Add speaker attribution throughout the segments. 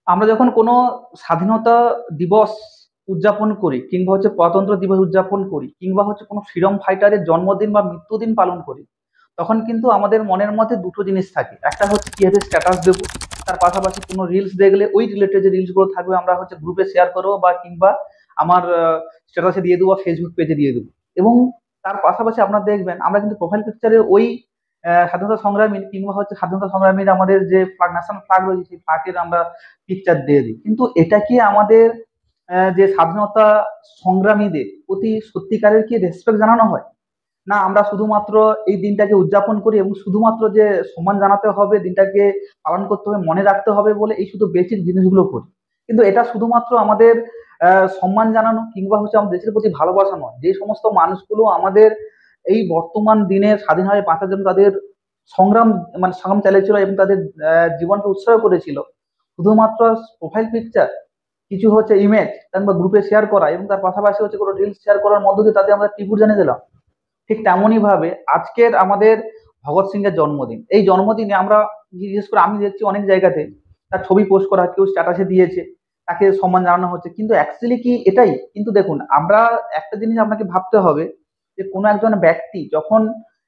Speaker 1: আমরা যখন কোনো স্বাধীনতা দিবস উদযাপন করি কিংবা হচ্ছে প্রজাতন্ত্র দিবস উদযাপন করি কিংবা হচ্ছে কোনো ফ্রিডম ফাইটারের জন্মদিন বা মৃত্যুদিন পালন করি, তখন কিন্তু আমাদের মনের মধ্যে দুটো জিনিস থাকে। একটা হচ্ছে কিভাবে স্ট্যাটাস দেবো, তার পাশাপাশি কোনো রিলস দেখলে ওই রিলেটেড যে রিলস গুলো থাকবে আমরা হচ্ছে গ্রুপে শেয়ার করবো বা কিংবা আমার স্ট্যাটাসে দিয়ে দেবো, ফেসবুক পেজে দিয়ে দেবো। এবং তার পাশাপাশি আপনারা দেখবেন আমরা কিন্তু প্রোফাইল পিকচারে ওই স্বাধীনতা সংগ্রামী কিংবা হচ্ছে স্বাধীনতা সংগ্রামীর আমাদের যে ফ্লাগ, ন্যাশনাল ফ্লাগ রয়েছে, সেই ফ্লাগের আমরা পিকচার দিয়ে দিই। কিন্তু এটা কি আমাদের যে স্বাধীনতা সংগ্রামীদের প্রতি সত্যিকারের কি রেসপেক্ট জানানো হয়? না, আমরা শুধুমাত্র এই দিনটাকে উদযাপন করি এবং শুধুমাত্র যে সম্মান জানাতে হবে, দিনটাকে পালন করতে হবে, মনে রাখতে হবে বলে এই শুধু বেসিক জিনিসগুলো করি। কিন্তু এটা শুধুমাত্র আমাদের সম্মান জানানো কিংবা হচ্ছে আমাদের দেশের প্রতি ভালোবাসা নয়। যে সমস্ত মানুষগুলো আমাদের এই বর্তমান দিনে স্বাধীনভাবে বাঁচার জন্য তাদের সংগ্রাম সংগ্রাম চালিয়েছিল এবং তাদের জীবনকে উৎসর্গ করেছিল, শুধুমাত্র প্রোফাইল পিকচার, কিছু হচ্ছে ইমেজ কিংবা গ্রুপে শেয়ার করা এবং তার পাশাপাশি হচ্ছে কোনো রিলস শেয়ার করার মধ্য দিয়ে তাদের আমরা ত্রিপুর জানিয়ে দিলাম। ঠিক তেমনই ভাবে আজকের আমাদের ভগৎ সিং এর জন্মদিন, এই জন্মদিনে আমরা বিশেষ করে আমি দেখছি অনেক জায়গাতে তার ছবি পোস্ট করা, কেউ স্ট্যাটাসে দিয়েছে, তাকে সম্মান জানানো হচ্ছে। কিন্তু অ্যাকচুয়ালি কি এটাই? কিন্তু দেখুন, আমরা একটা জিনিস আপনাকে ভাবতে হবে যে কোনো একজন ব্যক্তি যখন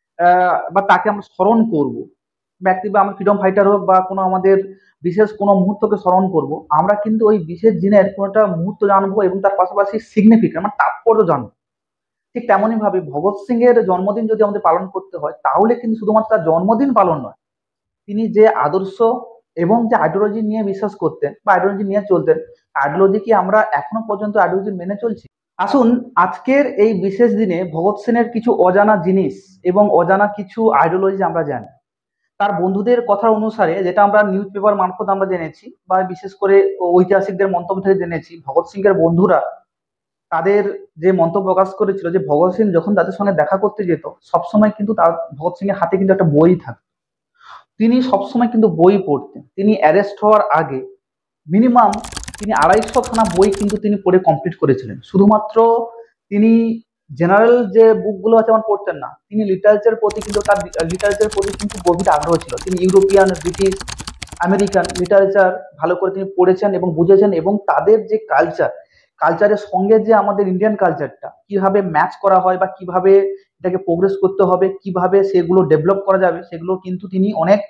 Speaker 1: বা তাকে আমরা স্মরণ করব, ব্যক্তি বা আমরা ফ্রিডম ফাইটার হোক বা কোনো আমাদের বিশেষ কোনো মুহূর্তকে স্মরণ করব, আমরা কিন্তু ওই বিশেষ দিনের কোনো একটা মুহূর্ত জানবো এবং তার পাশাপাশি সিগনিফিকেন্ট মানে তাৎপর্য জানবো। ঠিক তেমনই ভাবে ভগৎ সিং এর জন্মদিন যদি আমাদের পালন করতে হয়, তাহলে কিন্তু শুধুমাত্র তার জন্মদিন পালন নয়, তিনি যে আদর্শ এবং যে আইডিওলজি নিয়ে বিশ্বাস করতেন বা আইডিওলজি নিয়ে চলতেন, আইডিওলজি কি আমরা এখনো পর্যন্ত আইডিওলজি মেনে চলছি? আসুন, আজকের এই বিশেষ দিনে ভগৎ সিংয়ের কিছু অজানা জিনিস এবং অজানা কিছু আইডিওলজি আমরা জানি। তার বন্ধুদের কথা অনুসারে, যেটা আমরা নিউজ পেপার মারফত আমরা জেনেছি বা বিশেষ করে ঐতিহাসিকদের মন্তব্য থেকে জেনেছি, ভগৎ সিং এর বন্ধুরা তাদের যে মন্তব্য প্রকাশ করেছিল যে ভগৎ সিং যখন তাদের সঙ্গে দেখা করতে যেত, সবসময় কিন্তু তার ভগৎ সিং এর হাতে কিন্তু একটা বই থাকতো। তিনি সবসময় কিন্তু বই পড়তেন। তিনি অ্যারেস্ট হওয়ার আগে মিনিমাম তিনি 250 খানা বই কিন্তু তিনি পড়ে কমপ্লিট করেছিলেন। শুধুমাত্র তিনি জেনারেল যে বুকগুলো আছে আমার পড়তেন না, তিনি লিটারেচার প্রতি কিন্তু তার লিটারেচার প্রতি কিন্তু গভীর আগ্রহ ছিল। তিনি ইউরোপিয়ান, ব্রিটিশ, আমেরিকান লিটারেচার ভালো করে তিনি পড়েছেন এবং বুঝেছেন এবং তাদের যে কালচার, কালচারের সঙ্গে যে আমাদের ইন্ডিয়ান কালচারটা কিভাবে ম্যাচ করা হয় বা কিভাবে এটাকে প্রোগ্রেস করতে হবে, কিভাবে সেগুলো ডেভেলপ করা যাবে, সেগুলো কিন্তু তিনি অনেক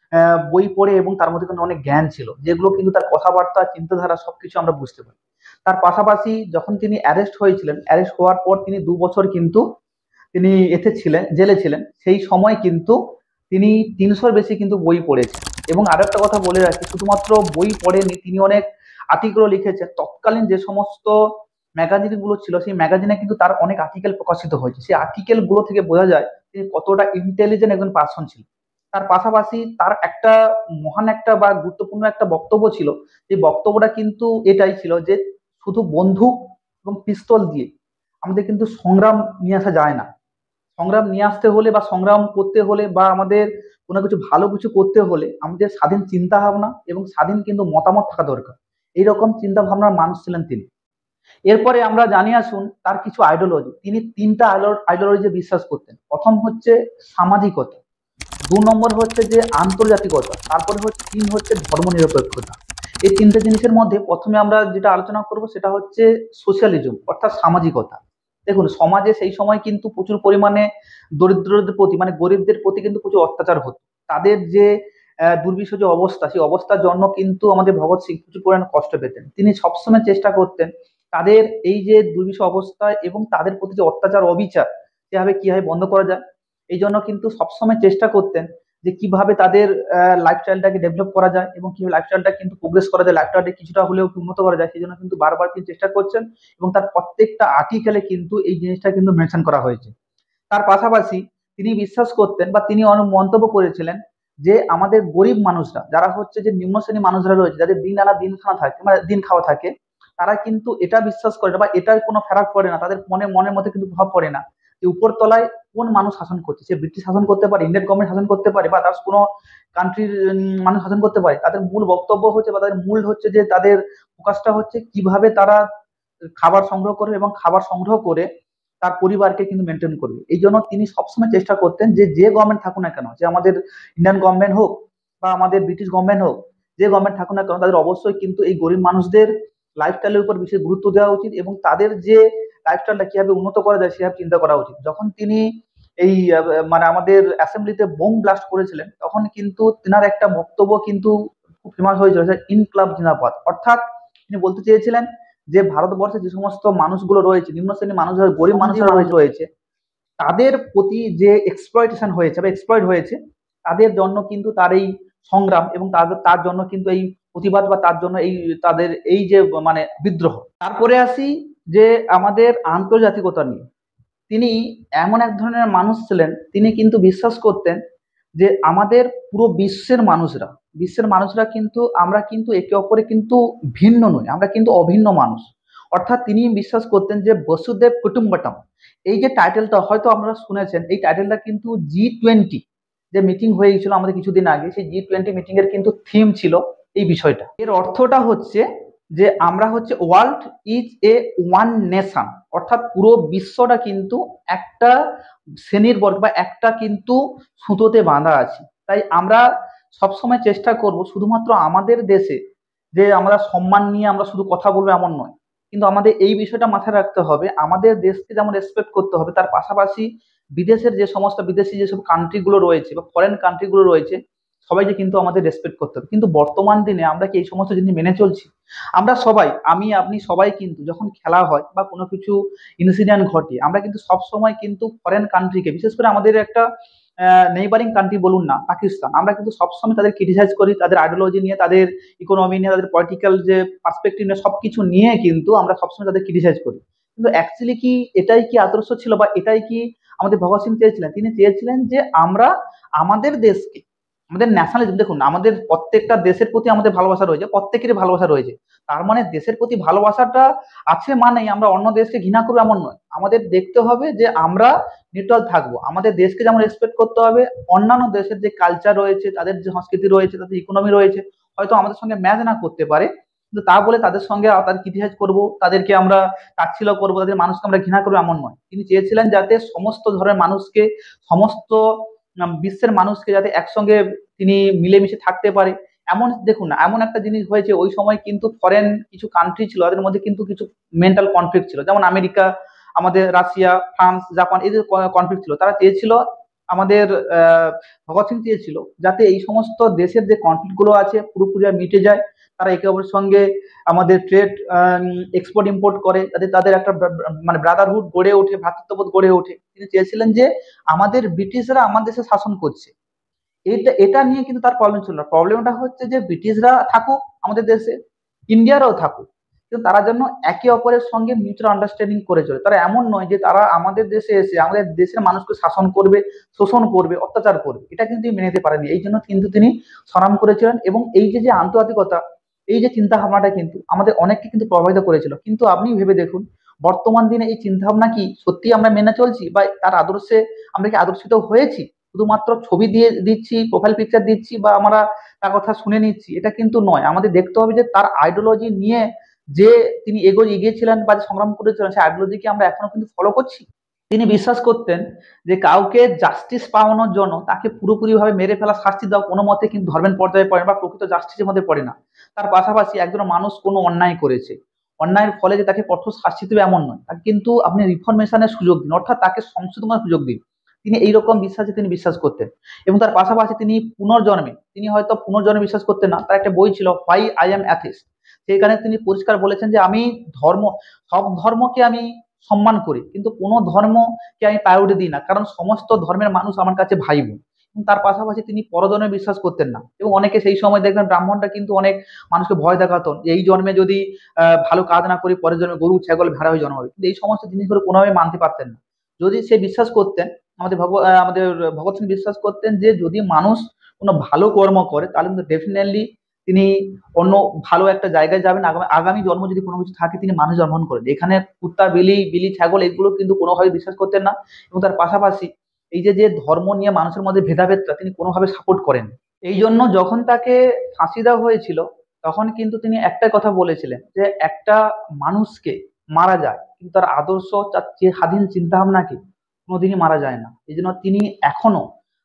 Speaker 1: বই পড়ে এবং তার মধ্যে কিন্তু অনেক জ্ঞান ছিল, যেগুলো কিন্তু তার কথাবার্তা, চিন্তাধারা সবকিছু আমরা বুঝতে পারি। তার পাশাপাশি যখন তিনি অ্যারেস্ট হয়েছিলেন, অ্যারেস্ট হওয়ার পর তিনি 2 বছর কিন্তু তিনি এতে ছিলেন, জেলে ছিলেন। সেই সময় কিন্তু তিনি 300-র বেশি কিন্তু বই পড়েছেন। এবং আরো একটা কথা বলে রাখি, শুধুমাত্র বই পড়েনি, তিনি অনেক আর্টিকেলও লিখেছেন। তৎকালীন যে সমস্ত ম্যাগাজিন গুলো ছিল, সেই ম্যাগাজিনে কিন্তু তার অনেক আর্টিকেল প্রকাশিত হয়েছে। সেই আর্টিকেল গুলো থেকে বোঝা যায় তিনি কতটা ইন্টেলিজেন্ট একজন পার্সন ছিল। তার পাশাপাশি তার একটা মহান একটা বা গুরুত্বপূর্ণ একটা বক্তব্য ছিল। যে বক্তব্যটা কিন্তু এটাই ছিল যে শুধু বন্দুক এবং পিস্তল দিয়ে আমাদের কিন্তু সংগ্রাম নিয়ে আসা যায় না। সংগ্রাম নিয়ে আসতে হলে বা সংগ্রাম করতে হলে বা আমাদের কোনো কিছু ভালো কিছু করতে হলে আমাদের স্বাধীন চিন্তা ভাবনা এবং স্বাধীন কিন্তু মতামত থাকা দরকার। এইরকম চিন্তা ভাবনার মানুষ ছিলেন তিনি। এরপরে আমরা জানি আসুন তার কিছু আইডিওলজি। তিনি 3টা আইডিওলজি বিশ্বাস করতেন। প্রথম হচ্ছে সামাজিকতা, 2 নম্বর হচ্ছে যে আন্তর্জাতিকতা, তারপরে হচ্ছে 3 হচ্ছে ধর্মনিরপেক্ষতা। এই 3টে জিনিসের মধ্যে প্রথমে আমরা যেটা আলোচনা করব সেটা হচ্ছে সোশ্যালিজম অর্থাৎ সামাজিকতা। দেখুন, সমাজে সেই সময় কিন্তু প্রচুর পরিমাণে দরিদ্রদের প্রতি মানে গরিবদের প্রতি কিন্তু প্রচুর অত্যাচার হতো। তাদের যে দুর্বিষহ যে অবস্থা, সেই অবস্থার জন্য কিন্তু আমাদের ভগৎ সিং প্রচুর পরিমাণে কষ্ট পেতেন। তিনি সবসময় চেষ্টা করতেন তাদের এই যে দুর্বিষহ অবস্থা এবং তাদের প্রতি যে অত্যাচার অবিচার, সেভাবে কিভাবে বন্ধ করা যায়। এই জন্য কিন্তু সবসময় চেষ্টা করতেন যে কিভাবে তাদের লাইফস্টাইলটাকে ডেভেলপ করা যায় এবং কিভাবে লাইফস্টাইলটা কিন্তু প্রোগ্রেস করা যায়, লাইফস্টাইলটা কিছুটা হলেও উন্নত করা যায়। সেই জন্য কিন্তু বারবার তিনি চেষ্টা করছেন এবং তার প্রত্যেকটা আর্টিকেলে কিন্তু এই জিনিসটা কিন্তু মেনশন করা হয়েছে। তার পাশাপাশি তিনি বিশ্বাস করতেন বা তিনি অনেক মন্তব্য করেছিলেন যে আমাদের গরিব মানুষরা, যারা হচ্ছে যে নিম্ন শ্রেণীর মানুষরা রয়েছে, যাদের দিন আনা দিন খাওয়া থাকে মানে দিন খাওয়া থাকে, তারা কিন্তু এটা বিশ্বাস করে না বা এটার কোনো ফারাক পড়ে না, তাদের মনের মধ্যে কিন্তু প্রভাব পড়ে না যে উপর তলায় কোন মানুষ শাসন করছে। সে ব্রিটিশ শাসন করতে পারে, ইন্ডিয়ান গভর্নমেন্ট শাসন করতে পারে বা তার কোনো কান্ট্রির মানুষ শাসন করতে পারে। তাদের মূল বক্তব্য হচ্ছে বা তাদের মূল হচ্ছে যে তাদের ফোকাসটা হচ্ছে কিভাবে তারা খাবার সংগ্রহ করবে এবং খাবার সংগ্রহ করে তার পরিবারকে কিন্তু মেনটেন করবে। এই জন্য তিনি সবসময় চেষ্টা করতেন যে যে গভর্নমেন্ট থাকুক না কেন, যে আমাদের ইন্ডিয়ান গভর্নমেন্ট হোক বা আমাদের ব্রিটিশ গভর্নমেন্ট হোক, যে গভর্নমেন্ট থাকুক না কেন তাদের অবশ্যই কিন্তু এই গরিব মানুষদের লাইফস্টাইলের উপর বিশেষ গুরুত্ব দেওয়া উচিত এবং তাদের যে লাইফস্টাইলটা কিভাবে উন্নত করা যায় সেভাবে চিন্তা করা উচিত। যখন তিনি এই মানে আমাদের অ্যাসেম্বলিতে বোম ব্লাস্ট করেছিলেন তখন কিন্তু তেনার একটা বক্তব্য কিন্তু খুব ফেমাস হয়েছিল, যে ইনকলাব জিন্দাবাদ। অর্থাৎ তিনি বলতে চেয়েছিলেন যে ভারতবর্ষে যে সমস্ত মানুষগুলো রয়েছে, নিম্ন শ্রেণীর মানুষ, গরিব মানুষেরা রয়েছে, তাদের প্রতি যে এক্সপ্লয়টেশন হয়েছে বা এক্সপ্লয়েড হয়েছে, তাদের জন্য কিন্তু তার এই সংগ্রাম এবং তাদের তার জন্য কিন্তু এই প্রতিবাদ বা তার জন্য এই তাদের এই যে মানে বিদ্রোহ। তারপরে আসি যে আমাদের আন্তর্জাতিকতা নিয়ে। তিনি এমন এক ধরনের মানুষ ছিলেন, তিনি কিন্তু বিশ্বাস করতেন যে আমাদের পুরো বিশ্বের মানুষরা কিন্তু আমরা কিন্তু একে অপরে কিন্তু ভিন্ন নই, আমরা কিন্তু অভিন্ন মানুষ। অর্থাৎ তিনি বিশ্বাস করতেন যে বসুদেব কুটুম্বকম, এই যে টাইটেলটা হয়তো আপনারা শুনেছেন, এই টাইটেলটা কিন্তু G20 যে মিটিং হয়ে গেছিল আমাদের কিছুদিন আগে, সেই G20 মিটিং এর কিন্তু থিম ছিল এই বিষয়টা। এর অর্থটা হচ্ছে যে আমরা হচ্ছে world is a one nation, অর্থাৎ পুরো বিশ্বটা কিন্তু একটা শ্রেণীর বর্গ বা একটা কিন্তু সুতোতে বাঁধা আছে। তাই আমরা সবসময় চেষ্টা করব শুধুমাত্র আমাদের দেশে যে আমরা সম্মান নিয়ে আমরা শুধু কথা বলবো এমন নয়, কিন্তু আমাদের এই বিষয়টা মাথায় রাখতে হবে, আমাদের দেশকে যেমন রেসপেক্ট করতে হবে, তার পাশাপাশি বিদেশের যে সমস্ত বিদেশি যেসব কান্ট্রিগুলো রয়েছে বা ফরেন কান্ট্রিগুলো রয়েছে, সবাইকে কিন্তু আমাদের রেসপেক্ট করতে হবে। কিন্তু বর্তমান দিনে আমরা কি এই সমস্ত জিনিস মেনে চলছি? আমরা সবাই, আমি আপনি সবাই কিন্তু যখন খেলা হয় বা কোনো কিছু ইনসিডেন্ট ঘটে, আমরা কিন্তু সব সময় কিন্তু ফরেন কান্ট্রিকে, বিশেষ করে আমাদের একটা নেইবারিং কান্ট্রি বলুন না পাকিস্তান, আমরা কিন্তু সবসময় তাদের ক্রিটিসাইজ করি, তাদের আইডিওলজি নিয়ে, তাদের ইকোনমি নিয়ে, তাদের পলিটিক্যাল যে পার্সপেক্টিভ নিয়ে, সবকিছু নিয়ে কিন্তু আমরা সবসময় তাদের ক্রিটিসাইজ করি। কিন্তু অ্যাকচুয়ালি কি এটাই কি আদর্শ ছিল বা এটাই কি আমাদের ভগৎ সিং চেয়েছিলেন? তিনি চেয়েছিলেন যে আমরা আমাদের দেশকে, আমাদের ন্যাশনালিজম, দেখুন আমাদের প্রত্যেকটা দেশের প্রতি আমাদের ভালোবাসা রয়েছে, প্রত্যেকেরই ভালোবাসা রয়েছে। তার মানে দেশের প্রতি ভালোবাসাটা আছে মানেই আমরা অন্য দেশকে ঘৃণা করবো এমন নয়। আমাদের দেখতে হবে যে আমরা নিউট্রাল থাকবো, আমাদের দেশকে যেমন রেসপেক্ট করতে হবে, অন্যান্য দেশের যে কালচার রয়েছে, তাদের যে সংস্কৃতি রয়েছে, তাদের ইকোনমি রয়েছে, হয়তো আমাদের সঙ্গে ম্যাচ না করতে পারে, কিন্তু তা বলে তাদের সঙ্গে তাদের ক্রিটিসাইজ করবো, তাদেরকে আমরা তাচ্ছিল্য করবো, তাদের মানুষকে আমরা ঘৃণা করবো এমন নয়। তিনি চেয়েছিলেন যাতে সমস্ত ধরনের মানুষকে, সমস্ত বিশ্বের মানুষকে যাতে একসঙ্গে তিনি মিলেমিশে থাকতে পারে। এমন দেখুন না, এমন একটা জিনিস হয়েছে ওই সময় কিন্তু ফরেন কিছু কান্ট্রি ছিল, তাদের মধ্যে কিন্তু কিছু মেন্টাল কনফ্লিক্ট ছিল, যেমন আমেরিকা, আমাদের রাশিয়া, ফ্রান্স, জাপান, এদের কনফ্লিক্ট ছিল। তারা চেয়েছিল, আমাদের ভগৎ সিং চেয়েছিল যাতে এই সমস্ত দেশের যে কনফ্লিক্ট গুলো আছে পুরোপুরি মিটে যায়, তারা একে অপরের সঙ্গে আমাদের ট্রেড এক্সপোর্ট ইম্পোর্ট করে, যাতে তাদের একটা মানে ব্রাদারহুড গড়ে ওঠে, ভ্রাতৃত্ববোধ গড়ে ওঠে। তিনি চেয়েছিলেন যে আমাদের ব্রিটিশরা আমার দেশে শাসন করছে, এটা এটা নিয়ে কিন্তু তার প্রবলেম ছিল না। প্রবলেমটা হচ্ছে যে ব্রিটিশরা থাকুক আমাদের দেশে, ইন্ডিয়ারাও থাকুক, কিন্তু তারা যেন একে অপরের সঙ্গে মিউচুয়াল আন্ডারস্ট্যান্ডিং করে চলে। তারা এমন নয় যে তারা আমাদের দেশে এসে আমাদের দেশের মানুষকে শাসন করবে, শোষণ করবে, অত্যাচার করবে, এটা কিন্তু মেনে নিতে পারেনি। এই জন্য কিন্তু তিনি সংগ্রাম করেছিলেন এবং এই যে যে আন্তর্জাতিকতা, এই যে চিন্তা ভাবনাটা কিন্তু আমাদের অনেককে কিন্তু প্রভাবিত করেছিল। কিন্তু আপনি ভেবে দেখুন, বর্তমান দিনে এই চিন্তা ভাবনা কি সত্যি আমরা মেনে চলছি বা তার আদর্শে আমরা কি আদর্শিত হয়েছি? শুধুমাত্র ছবি দিয়ে দিচ্ছি, প্রোফাইল পিকচার দিচ্ছি বা আমরা তার কথা শুনে নিচ্ছি, এটা কিন্তু নয়। আমাদের দেখতে হবে যে তার আইডিওলজি নিয়ে যে তিনি এগিয়েছিলেন বা যে সংগ্রাম করেছিলেন, সেই আইডিওলজিকে আমরা এখনো কিন্তু ফলো করছি। তিনি বিশ্বাস করতেন যে কাউকে জাস্টিস পাওয়ানোর জন্য তাকে পুরোপুরি ভাবে মেরে ফেলা, শাস্তি দেওয়া কোনো মতে কিন্তু ধর্মের পর্যায়ে পড়ে না বা প্রকৃত জাস্টিসের মধ্যে পড়ে না। তার পাশাপাশি একজন মানুষ কোনো অন্যায় করেছে, অন্যায়ের ফলে যে তাকে কঠোর শাস্তি দেবে এমন নয়, তাকে কিন্তু আপনি রিফরমেশনের সুযোগ দিন, অর্থাৎ তাকে সংশোধনের সুযোগ দিন। তিনি এইরকম বিশ্বাসে তিনি বিশ্বাস করতেন। এবং তার পাশাপাশি তিনি পুনর্জন্মে, তিনি হয়তো পুনর্জন্মে বিশ্বাস করতেন না, তার একটা বই ছিল হোয়াই আই এম অ্যাথিস্ট। সেইখানে তিনি পরিষ্কার বলেছেন যে আমি ধর্ম, সব ধর্মকে আমি সম্মান করি, কিন্তু কোনো ধর্মকে আমি প্রায়োরিটি দিই না, কারণ সমস্ত ধর্মের মানুষ আমার কাছে ভাই বোন। এবং তার পাশাপাশি তিনি পরজন্মে বিশ্বাস করতেন না। এবং অনেকে সেই সময় দেখবেন ব্রাহ্মণরা কিন্তু অনেক মানুষকে ভয় দেখাতো, যে এই জন্মে যদি ভালো কাজ না করি পরের জন্মে গরু ছাগল ভেড়া হয়ে জন্ম হবে, কিন্তু এই সমস্ত জিনিসগুলো কোনোভাবে মানতে পারতেন না। যদি সে বিশ্বাস করতেন, আমাদের ভগৎ সিং বিশ্বাস করতেন যে যদি মানুষ কোনো ভালো কর্ম করে তাহলে কিন্তু ডেফিনেটলি তিনি অন্য ভালো একটা জায়গায় যাবেন। আগামী আগামী জন্ম যদি কোনো কিছু থাকে তিনি মানুষ জন্মগ্রহণ করেন। এখানে কুত্তা, বিলি, বিলি, ছাগল এগুলো কিন্তু কোনোভাবে বিশ্বাস করতেন না। এবং তার পাশাপাশি এই যে যে ধর্ম নিয়ে মানুষের মধ্যে ভেদাভেদটা তিনি কোনোভাবে সাপোর্ট করেন। এই জন্য যখন তাকে ফাঁসি দেওয়া হয়েছিল তখন কিন্তু তিনি একটা কথা বলেছিলেন যে একটা মানুষকে মারা যায় কিন্তু তার আদর্শ, তার যে স্বাধীন চিন্তা ভাবনাকে কোনোদিনই মারা যায় না। এই জন্য তিনি এখনো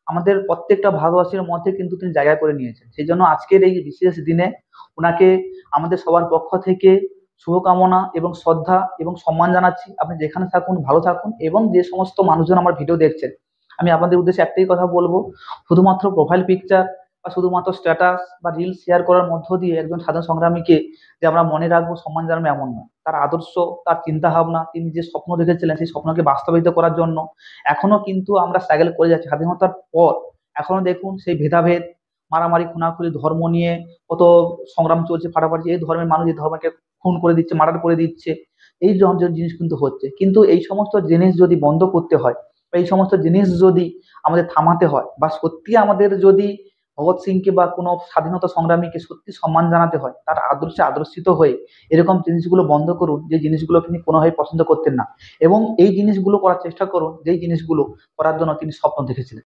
Speaker 1: আমাদের প্রত্যেকটা ভারতবাসীর মধ্যে কিন্তু তিনি জায়গা করে নিয়েছেন। সেই জন্য আজকের এই বিশেষ দিনে ওনাকে আমাদের সবার পক্ষ থেকে শুভকামনা এবং শ্রদ্ধা এবং সম্মান জানাচ্ছি। আপনি যেখানে থাকুন ভালো থাকুন, এবং যে সমস্ত মানুষজন আমার ভিডিও দেখছেন, আমি আপনাদের উদ্দেশ্যে একটাই কথা বলবো, শুধুমাত্র প্রোফাইল পিকচার বা শুধুমাত্র স্ট্যাটাস বা রিল শেয়ার করার মধ্য দিয়ে একজন সাধারণ সংগ্রামীকে যে আমরা মনে রাখবো, সম্মান জানাবো, এমন নয়। তার আদর্শ, তার চিন্তা ভাবনা, তিনি যে স্বপ্ন দেখেছিলেন সেই স্বপ্নকে বাস্তবায়িত করার জন্য এখনো কিন্তু আমরা স্ট্রাগল করে যাচ্ছি স্বাধীনতার পর। এখনো দেখুন সেই ভেদাভেদ, মারামারি, খুনাখুনি, ধর্ম নিয়ে কত সংগ্রাম চলছে, ফাটাফাটি, এই ধর্মের মানুষ এই ধর্মকে খুন করে দিচ্ছে, মার্ডার করে দিচ্ছে, এই ধরনের জিনিস কিন্তু হচ্ছে। কিন্তু এই সমস্ত জিনিস যদি বন্ধ করতে হয়, বা এই সমস্ত জিনিস যদি আমাদের থামাতে হয়, বা সত্যি আমাদের যদি ভগৎ সিংকে বা কোনো স্বাধীনতা সংগ্রামীকে সত্যি সম্মান জানাতে হয়, তার আদর্শে আদর্শিত হয়ে এরকম জিনিসগুলো বন্ধ করুন, যে জিনিসগুলো তিনি কোনোভাবে পছন্দ করতেন না, এবং এই জিনিসগুলো করার চেষ্টা করুন যেই জিনিসগুলো করার জন্য তিনি স্বপ্ন দেখেছিলেন।